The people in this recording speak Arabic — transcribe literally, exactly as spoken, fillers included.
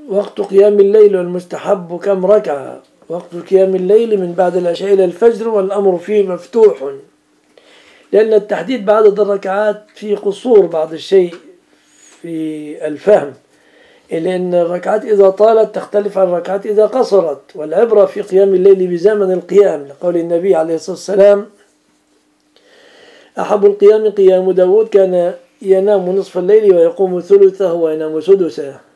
وقت قيام الليل والمستحب كم ركعة؟ وقت قيام الليل من بعد العشاء إلى الفجر، والأمر فيه مفتوح، لأن التحديد بعدد الركعات في قصور بعض الشيء في الفهم، لأن الركعات إذا طالت تختلف عن الركعات إذا قصرت، والعبرة في قيام الليل بزمن القيام، لقول النبي عليه الصلاة والسلام: أحب القيام قيام داود، كان ينام نصف الليل ويقوم ثلثه وينام سدسه.